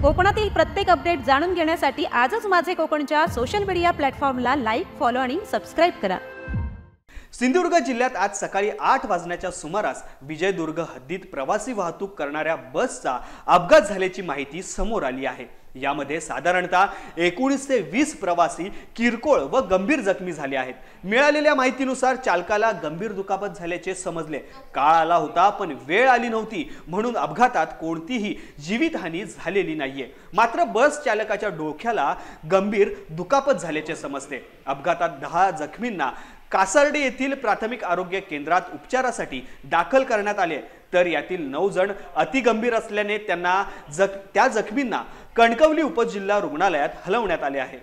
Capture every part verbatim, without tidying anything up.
कोकणातील प्रत्येक अपडेट जाणून घेण्यासाठी आजच माझे कोकणच्या सोशल मीडिया प्लॅटफॉर्मला लाईक, फॉलो आणि सबस्क्राईब करा। सिंधुदुर्ग जिल्ह्यात आज सकाळी आठ वाजण्याच्या सुमारास विजयदुर्ग हद्दीत प्रवासी वाहतूक करणाऱ्या बसचा अपघात झाल्याची माहिती समोर आली आहे। यामध्ये साधारणतः एकोणीस ते वीस प्रवासी किरकोळ व गंभीर जखमी झाले आहेत। मिळालेल्या माहितीनुसार चालकाला गंभीर दुखापत झाल्याचे समजले। काळ आला होता पण वेळ आली नव्हती, म्हणून अपघातात कोणतीही जीवितहानी झालेली नाहीये। मात्र बस चालकाच्या डोक्याला गंभीर दुखापत झाल्याचे समजते। अपघातात दहा जखमींना कासार्डे येथील प्राथमिक आरोग्य केंद्रात उपचारासाठी दाखल करण्यात आले, तर यातील नऊ जण अतिगंभीर असल्याने त्यांना जख त्या जखमींना कणकवली उपजिल्हा रुग्णालयात हलवण्यात आले आहे।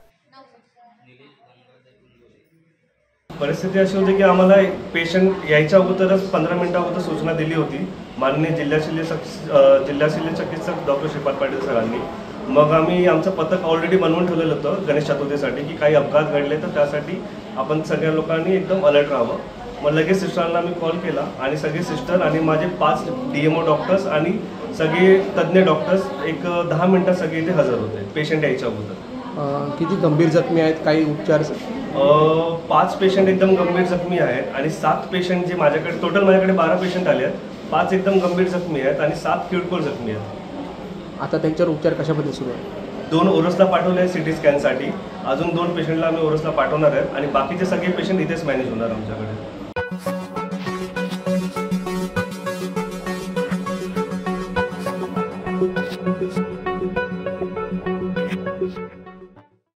परिस्थिती अशी होती की आम्हाला पेशंट यायच्या अगोदरच पंधरा मिनिटा अगोदर सूचना दिली होती माननीय जिल्हा शल्य जिल्हा शल्य चिकित्सक डॉक्टर श्रीपाद पाटील सरांनी। मग आम्ही आमचं पथक ऑलरेडी बनवून ठेवलेलं होतं गणेश चतुर्थीसाठी की काही अपघात घडले तर त्यासाठी आपण सगळ्या लोकांनी एकदम अलर्ट राहावं। मग लगेच सिस्टरला मी कॉल केला आणि सगळे सिस्टर आणि माझे पाच डी एम ओ डॉक्टर्स आणि सगळे तज्ज्ञ डॉक्टर्स एक दहा मिनिटात सगळे इथे हजर होते पेशंट यायच्या अगोदर। किती गंभीर जखमी आहेत, काही उपचार? पाच पेशंट एकदम गंभीर जखमी आहेत आणि सात पेशंट जे माझ्याकडे टोटल माझ्याकडे बारा पेशंट आले आहेत, पाच एकदम गंभीर जखमी आहेत आणि सात किरकोळ जखमी आहेत। आता त्यांच्यावर उपचार कशा पद्धतीने सुरू आहे? दोन ओरसला पाठवले आहे सिटी स्कॅनसाठी, अजून दोन पेशंटला आम्ही ओरसला पाठवणार आहेत आणि बाकीचे सगळे पेशंट इथेच मॅनेज होणार आमच्याकडे।